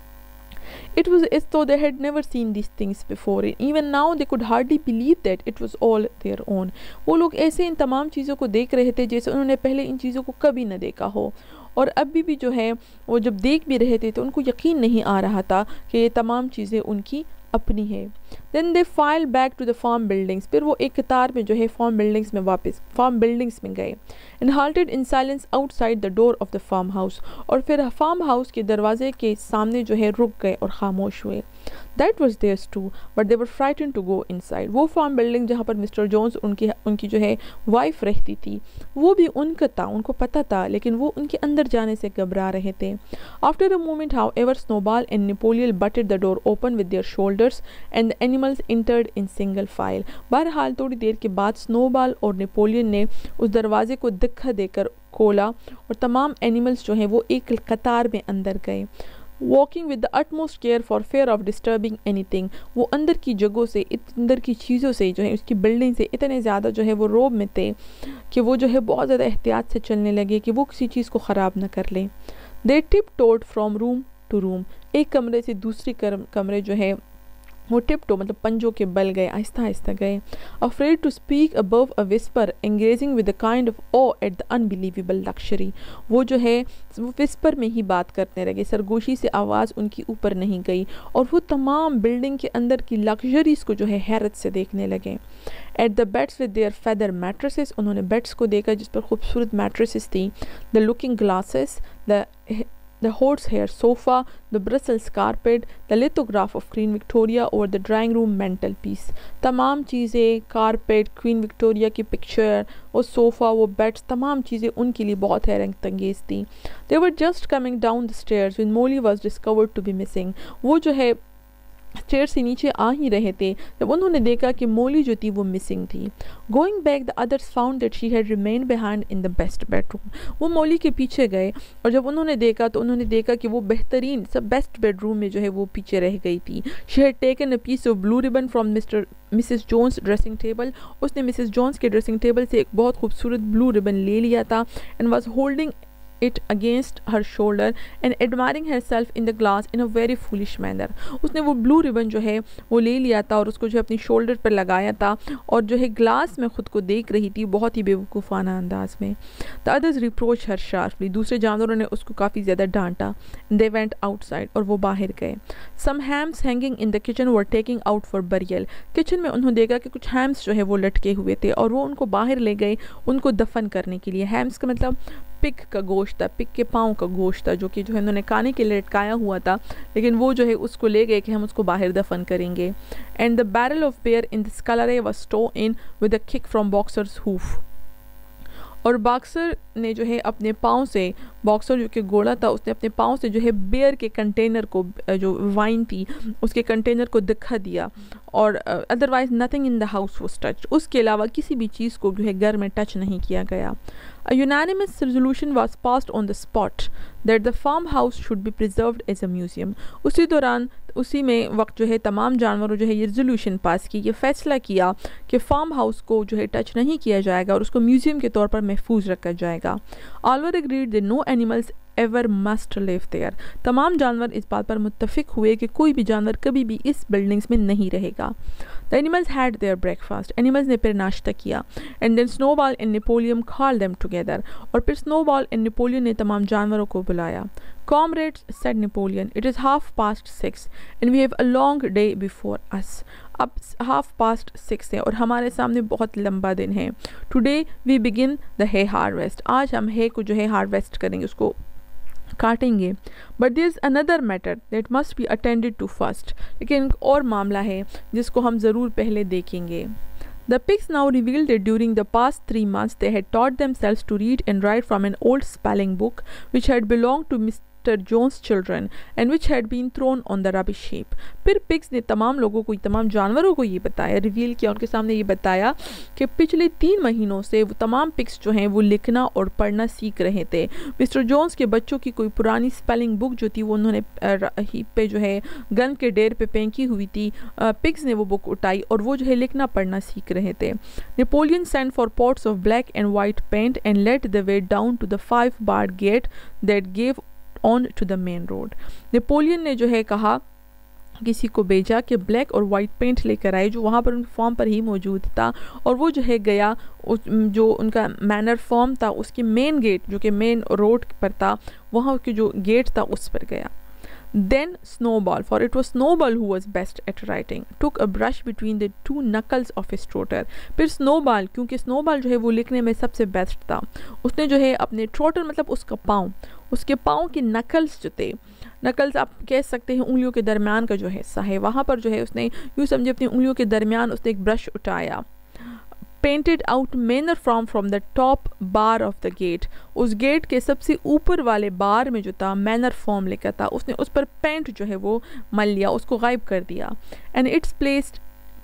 It was as though they had never seen these things before. Even now they could hardly believe that it was all their own. वो लोग ऐसे इन तमाम चीज़ों को देख रहे थे जैसे उन्होंने पहले इन चीज़ों को कभी न देखा हो. और अभी भी जो है वो जब देख भी रहे थे तो उनको यकीन नहीं आ रहा था कि ये तमाम चीज़ें उनकी अपनी है. Then they filed back to the farm buildings. फिर वो एक कतार में जो है फार्म बिल्डिंग्स में गए. And halted in silence outside the door of the farmhouse. और फिर फार्म हाउस के दरवाजे के सामने जो है रुक गए और खामोश हुए. That was theirs too, but they were frightened to go inside. वो फार्म बिल्डिंग जहाँ पर मिस्टर जोन्स उनकी जो है वाइफ रहती थी, वो भी उनका था, उनको पता था, लेकिन वो उनके अंदर जाने से घबरा रहे थे. After a moment, however, Snowball and Napoleon butted the door open with their shoulders, and the animals entered in single file. बहरहाल थोड़ी देर के बाद स्नोबॉल और नेपोलियन ने उस दरवाजे को धक्का देकर खोला और तमाम एनिमल्स जो हैं वो एक कतार में अंदर गए. Walking with the utmost care for fear of disturbing anything. वो अंदर की जगहों से, अंदर की चीज़ों से जो है, उसकी बिल्डिंग से इतने ज़्यादा जो है वो रोब में थे कि वो जो है बहुत ज़्यादा एहतियात से चलने लगे कि वो किसी चीज़ को ख़राब ना कर लें. They tiptoed from room to room. एक कमरे से दूसरी कमरे जो है वो टिपटो मतलब पंजों के बल गए, आहिस्ता आहिस्ता गए. Afraid to speak above a whisper, engaging with the kind of awe at the unbelievable luxury. वो जो है वो विस्पर में ही बात करने लगे, सरगोशी से आवाज़ उनकी ऊपर नहीं गई और वो तमाम बिल्डिंग के अंदर की लग्जरीज को जो है हैरत से देखने लगे. At the beds with their feather mattresses. उन्होंने बेड्स को देखा जिस पर खूबसूरत मैट्रेसेस थी. The looking glasses, the horsehair sofa, the Brussels carpet, the lithograph of Queen Victoria over the drawing room mantelpiece. तमाम चीज़ें, कारपेट, क्वीन विक्टोरिया की पिक्चर, वो सोफ़ा, वो बेड्स, तमाम चीज़ें उनके लिए बहुत हैरत अंगेज़ थी. They were just coming down the stairs when Molly was discovered to be missing. वो जो है चेयर से नीचे आ ही रहे थे जब उन्होंने देखा कि मोली जो थी वो मिसिंग थी। Going back the others found that she had remained behind in the best bedroom. वो मोली के पीछे गए और जब उन्होंने देखा तो उन्होंने देखा कि वो बेहतरीन सब बेस्ट बेडरूम में जो है वो पीछे रह गई थी। She had taken a piece of blue ribbon from Mrs Jones dressing table. उसने मिसेस जोन्स के ड्रेसिंग टेबल से एक बहुत खूबसूरत ब्लू रिबन ले लिया था and was holding it against her shoulder and admiring herself in the glass in a very foolish manner। उसने वो ब्लू रिबन जो है वो ले लिया था और उसको जो अपनी शोल्डर पर लगाया था और जो है ग्लास में ख़ुद को देख रही थी बहुत ही बेवकूफ़ाना अंदाज में। The others reproached her sharply। दूसरे जानवरों ने उसको काफ़ी ज़्यादा डांटा। They went outside और वो बाहर गए। Some hams hanging in the kitchen were taking out for burial। Kitchen में उन्होंने देखा कि कुछ हैम्स जो है वो लटके हुए थे और वो उनको बाहर ले गए उनको दफन करने के लिए। हैम्स का मतलब पिग का गोश्त था, पिग के पाँव का गोश्त था जो कि जो है उन्होंने खाने के लिए लटकाया हुआ था, लेकिन वो जो है उसको ले गए कि हम उसको बाहर दफन करेंगे। And the barrel of beer in the scullery was stove in with a kick from Boxer's hoof. और बॉक्सर ने जो है अपने पाँव से, बॉक्सर जो कि घोड़ा था, उसने अपने पाँव से जो है बेयर के कंटेनर को, जो वाइन थी उसके कंटेनर को दिखा दिया और otherwise nothing in the house was touched. उसके अलावा किसी भी चीज़ को जो है घर में टच नहीं किया गया। A unanimous resolution was passed on the spot that the farmhouse should be preserved as a museum। उसी दौरान उसी में वक्त जो है तमाम जानवरों जो है ये रेजोल्यूशन पास की, ये फैसला किया कि फार्म हाउस को जो है टच नहीं किया जाएगा और उसको म्यूज़ियम के तौर पर महफूज रखा जाएगा। All were agreed that no animals ever must live there. तमाम जानवर इस बात पर मुत्तफिक हुए कि कोई भी जानवर कभी भी इस बिल्डिंग्स में नहीं रहेगा। The animals had their breakfast. Animals ने फिर नाश्ता किया। And then Snowball and Napoleon called them together. और फिर स्नोबॉल एंड नेपोलियन ने तमाम जानवरों को बुलाया। Comrades, said Napoleon, it is 6:30 and we have a long day before us। अब 6:30 है और हमारे सामने बहुत लंबा दिन है। Today we begin the hay harvest। आज हम hay को जो है हार्वेस्ट करेंगे, उसको काटेंगे। But this another matter that must be attended to first. लेकिन एक और मामला है जिसको हम ज़रूर पहले देखेंगे। The pigs now revealed that during the past 3 months they had taught themselves to read and write from an old spelling book which had belonged to Mr. Jones' children and which had been thrown on the rubbish heap। फिर pigs ने तमाम लोगों को, तमाम जानवरों को ये बताया, रिवील किया, उनके सामने ये बताया कि पिछले 3 महीनों से वो तमाम पिग्स जो हैं वो लिखना और पढ़ना सीख रहे थे। मिस्टर जोन्स के बच्चों की कोई पुरानी स्पेलिंग बुक जो थी वो उन्होंने हीप पे जो है गन के ढेर पे फेंकी हुई थी। पिग्स ने वो बुक उठाई और वो जो है लिखना पढ़ना सीख रहे थे। Napoleon sent for pots of black and white paint and led the way down to the 5-barred gate that gave on to the main road. Napoleon ने जो है कहा, किसी को भेजा कि ब्लैक और वाइट पेंट लेकर आए जो वहाँ पर उनके फॉर्म पर ही मौजूद था और वो जो है गया जो उनका मैनर फॉर्म था उसकी मेन गेट जो कि मेन रोड पर था, वहाँ की जो गेट था उस पर गया। Then Snowball, for it was Snowball who was best at writing, took a brush between the 2 knuckles of his trotter। फिर Snowball, क्योंकि Snowball जो है वो लिखने में सबसे बेस्ट था, उसने जो है अपने trotter मतलब उसका पाँव, उसके पाँव की नकल्स जो थे, नकल्स आप कह सकते हैं उंगलियों के दरमियान का जो हिस्सा है, वहाँ पर जो है उसने यूँ समझे अपनी उंगलियों के दरमियान उसने एक ब्रश उठाया। Painted out Manor from the top bar of the gate. उस गेट के सबसे ऊपर वाले बार में जो था मैनर फॉर्म लिखा था, उसने उस पर पेंट जो है वो मल लिया, उसको गायब कर दिया। And its placed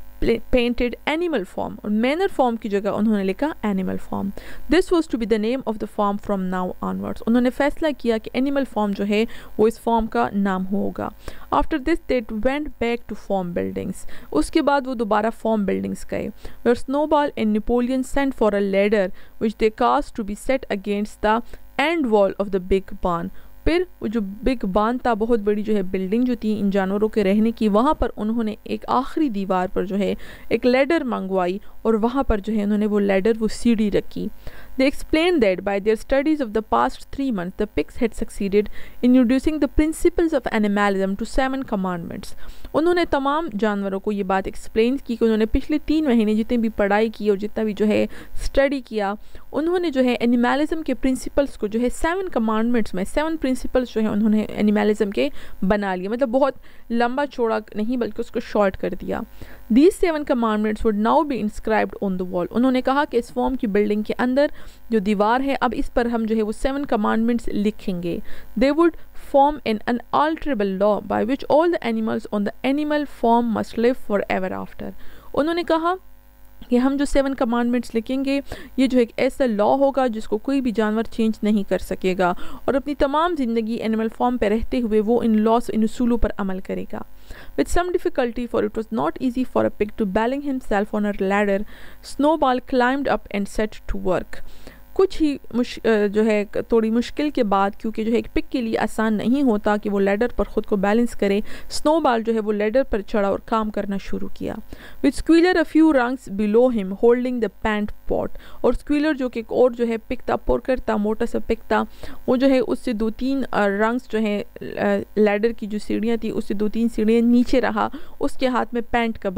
painted Animal Farm, और मैनर फॉर्म की जगह उन्होंने लिखा Animal Farm. This was to be the name of the farm from now onwards. उन्होंने फैसला किया कि एनिमल फॉर्म जो है वो इस फॉर्म का नाम होगा। After this they went back to farm buildings. उसके बाद वो दोबारा फॉर्म बिल्डिंग्स गए। Where Snowball and Napoleon sent for a ladder which they caused to be set against the end wall of the big barn. फिर वो जो big बार्न था, बहुत बड़ी जो है बिल्डिंग जो थी इन जानवरों के रहने की, वहाँ पर उन्होंने एक आखिरी दीवार पर जो है एक लैडर मंगवाई और वहाँ पर जो है उन्होंने वो लैडर, वो सीढ़ी रखी। They explained that by their studies of the past 3 months, the pigs had succeeded in introducing the principles of animalism to 7 commandments। उन्होंने तमाम जानवरों को ये बात एक्सप्लेन की कि उन्होंने पिछले 3 महीने जितनी भी पढ़ाई की और जितना भी जो है स्टडी किया, उन्होंने जो है एनिमलिज्म के प्रिंसिपल्स को जो है 7 कमांडमेंट्स में 7 प्रिंसिपल्स जो है उन्होंने एनिमलिज्म के बना लिए। मतलब बहुत लंबा चौड़ा नहीं बल्कि उसको शॉर्ट कर दिया। These 7 commandments would now be inscribed on the wall। उन्होंने कहा कि इस फॉर्म की बिल्डिंग के अंदर जो दीवार है, अब इस पर हम जो है वो 7 commandments लिखेंगे। They would form an unalterable law by which all the animals on the animal form must live forever after. उन्होंने कहा कि हम जो 7 कमांडमेंट्स लिखेंगे ये जो एक ऐसा लॉ होगा जिसको कोई भी जानवर चेंज नहीं कर सकेगा और अपनी तमाम ज़िंदगी एनिमल फॉर्म पे रहते हुए वो इन लॉस इन उसूलों पर अमल करेगा. With some difficulty, for it was not easy for a pig to balance himself on a ladder, Snowball climbed up and set to work. कुछ ही जो है थोड़ी मुश्किल के बाद, क्योंकि जो है एक पिग के लिए आसान नहीं होता कि वो लैडर पर ख़ुद को बैलेंस करे, स्नोबॉल जो है वो लैडर पर चढ़ा और काम करना शुरू किया. With Squealer a few rungs below him holding the paint pot. और स्क्वीलर जो कि एक और जो है पिग था, पोरकर था, मोटा सा पिग था, वो जो है उससे 2-3 रंग्स जो है लैडर की जो सीढ़ियाँ थी उससे 2-3 सीढ़ियाँ नीचे रहा. उसके हाथ में पैंट का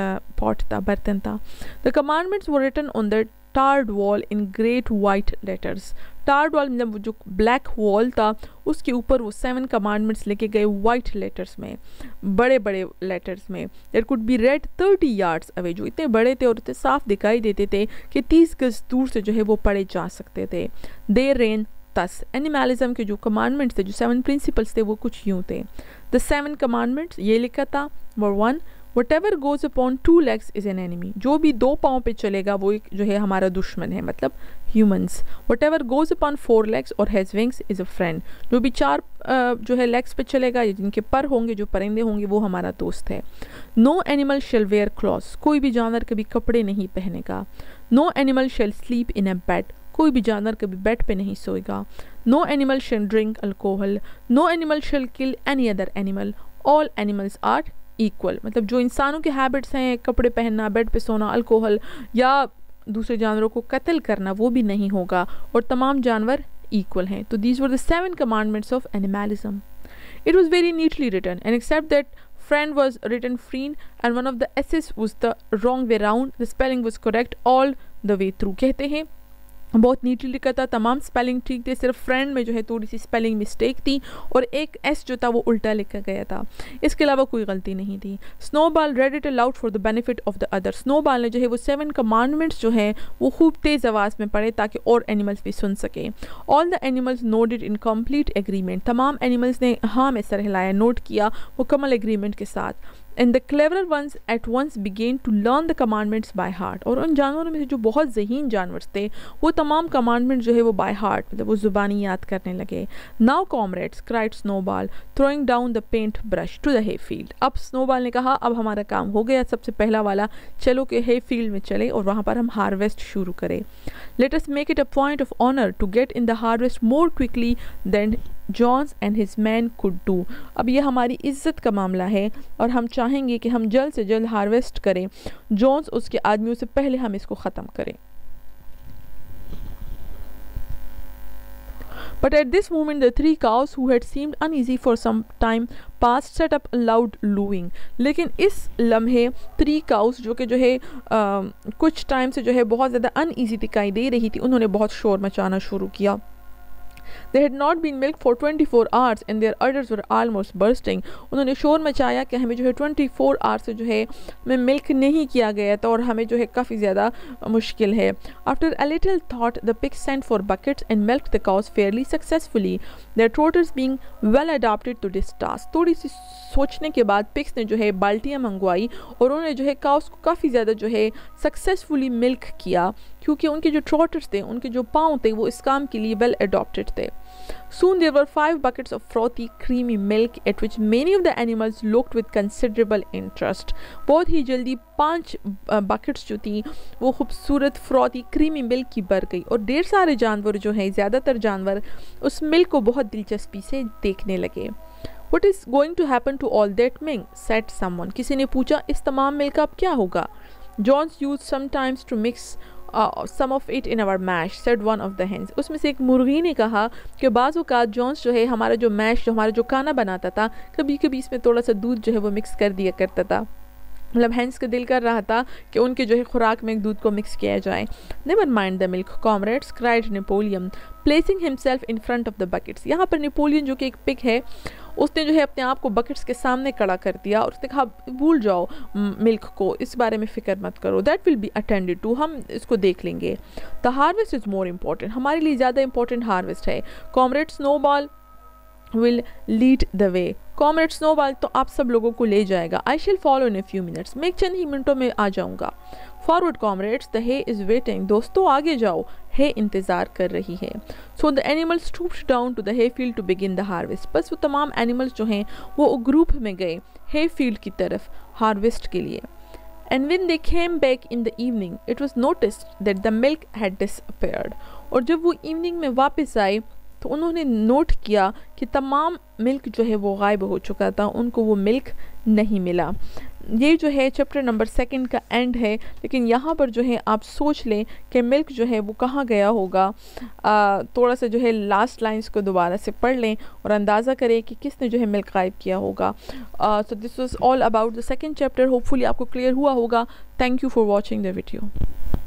बर्तन था. The commandments were written on the tarred wall in great white letters. Tarred wall मतलब जो ब्लैक वॉल था उसके ऊपर वो 7 कमांडमेंट्स लेके गए वाइट लेटर्स में, बड़े बड़े लेटर्स में. There could be read 30 yards away, जो इतने बड़े थे और इतने साफ दिखाई देते थे कि 30 गज दूर से जो है वो पढ़े जा सकते थे. दे रेन तस. एनिमलिज्म के जो कमांडमेंट्स थे, जो 7 प्रिंसिपल्स थे, वो कुछ यूँ थे. द 7 कमांडमेंट्स ये लिखा था. Number 1, Whatever goes upon 2 legs is an enemy. जो भी 2 पाँव पे चलेगा वो एक जो है हमारा दुश्मन है, मतलब humans. Whatever goes upon 4 legs or has wings is a friend. जो भी 4 जो है legs पे चलेगा, जिनके पर होंगे, जो परिंदे होंगे, वो हमारा दोस्त है. No animal shall wear clothes. कोई भी जानवर कभी कपड़े नहीं पहनेगा. No animal shall sleep in a bed. कोई भी जानवर कभी बेड पे नहीं सोएगा. No animal shall drink alcohol. No animal shall kill any other animal. All animals are equal. मतलब जो इंसानों के हैबिट्स हैं, कपड़े पहनना, बेड पे सोना, अल्कोहल या दूसरे जानवरों को कत्ल करना, वो भी नहीं होगा और तमाम जानवर इक्वल हैं. तो these were the 7 commandments of Animalism. It was very neatly written and except that friend was written freen and one of the s's was the wrong way round, the spelling was correct all the way through. कहते हैं बहुत neatly लिखा था, तमाम spelling ठीक थे, सिर्फ friend में जो है थोड़ी सी स्पेलिंग मिस्टेक थी और एक एस जो था वो उल्टा लिखा गया था. इसके अलावा कोई गलती नहीं थी. Snowball read it aloud for the benefit of the other. Snowball ने जो है वो 7 कमांडमेंट्स जो हैं वो खूब तेज़ आवाज़ में पढ़े ताकि और एनिमल्स भी सुन सकें. All the animals noted in complete agreement. तमाम एनिमल्स ने हाँ में सर हिलाया, नोट किया मुकम्मल एग्रीमेंट के साथ. And the clever ones at once began to learn the commandments by heart. और उन जानवरों में से जो बहुत ज़हीन जानवर थे वो तमाम कमांडमेंट जो है वो by heart, मतलब वो ज़ुबानी याद करने लगे. Now comrades, cried Snowball, throwing down the paint brush to the hay field. अब स्नोबॉल ने कहा अब हमारा काम हो गया, सबसे पहला वाला, चलो कि hay field में चले और वहाँ पर हम हार्वेस्ट शुरू करें. Let us make it a point of honor to get in the harvest more quickly than Jones and his man could do. अब ये हमारी इज्जत का मामला है और हम चाहेंगे कि हम जल्द से जल्द हार्वेस्ट करें. जॉन्स उसके आदमियों से पहले हम इसको ख़त्म करें. But at this moment the 3 cows who had seemed uneasy for some time past set up a loud lowing. लेकिन इस लम्हे 3 cows जो कि जो है कुछ टाइम से जो है बहुत ज़्यादा अनईजी दिखाई दे रही थी, उन्होंने बहुत शोर मचाना शुरू किया. They had not been milked for 24 hours and their udders were almost bursting. उन्होंने शोर मचाया कि हमें जो है 24 आवर्स से जो है हमें मिल्क नहीं किया गया था और हमें जो है काफ़ी ज़्यादा मुश्किल है. After a little thought, the pigs sent for buckets and milked the cows fairly successfully, their trotters being well adapted to this task. थोड़ी सी सोचने के बाद पिग्स ने जो है बाल्टियाँ मंगवाई और उन्होंने जो है काउस को काफ़ी ज़्यादा जो है सक्सेसफुली मिल्क किया क्योंकि उनके जो ट्रॉटर्स थे, उनके जो पाँव थे, वो इस काम के लिए वेल अडॉप्टेड थे. Soon there were 5 buckets of frothy, creamy milk at which many of the animals looked with considerable interest. बहुत ही जल्दी 5 buckets जो थी वो खूबसूरत फ्रॉथी क्रीमी मिल्क की भर गई और ढेर सारे जानवर जो हैं, ज़्यादातर जानवर उस मिल्क को बहुत दिलचस्पी से देखने लगे. What is going to happen to all that milk? said someone. किसी ने पूछा इस तमाम मिल्क का अब क्या होगा? Jones used sometimes to mix some of it in our mash, said one of the hens. उसमें से एक मुर्गी ने कहा कि बाज़ औक़ात जॉन्स जो है हमारा जो मैश, जो हमारा जो खाना बनाता था, कभी कभी इसमें थोड़ा सा दूध जो है वो मिक्स कर दिया करता था. मतलब हैंस का दिल कर रहा था कि उनके जो है खुराक में दूध को मिक्स किया जाए. Never mind the milk comrades, cried Napoleon, placing himself in front of the buckets. यहाँ पर नेपोलियन जो कि एक पिग है, उसने जो है अपने आप को बकेट्स के सामने खड़ा कर दिया और उसने कहा भूल जाओ मिल्क को, इस बारे में फ़िक्र मत करो, that will be attended to, हम इसको देख लेंगे. The harvest is more important, हमारे लिए ज़्यादा इंपॉर्टेंट हार्वेस्ट है. Comrade Snowball will lead the way. Comrade Snowball तो आप सब लोगों को ले जाएगा. I shall follow in a few minutes. मैं चंद ही मिनटों में आ जाऊंगा. Forward comrades, the hay is waiting. दोस्तों आगे जाओ, hay इंतज़ार कर रही है. So the animals stooped down to the hayfield to begin the harvest. बस वो तमाम animals जो हैं वो ग्रुप में गए hayfield की तरफ हार्वेस्ट के लिए. And when they came back in the evening, it was noticed that the milk had disappeared. और जब वो इवनिंग में वापस आए तो उन्होंने नोट किया कि तमाम मिल्क जो है वो गायब हो चुका था, उनको वो मिल्क नहीं मिला. ये जो है चैप्टर नंबर 2 का एंड है, लेकिन यहाँ पर जो है आप सोच लें कि मिल्क जो है वो कहाँ गया होगा. थोड़ा सा जो है लास्ट लाइंस को दोबारा से पढ़ लें और अंदाज़ा करें कि किसने जो है मिल्क गायब किया होगा. So this was all about the 2nd chapter. Hopefully आपको क्लियर हुआ होगा. Thank you for watching the video.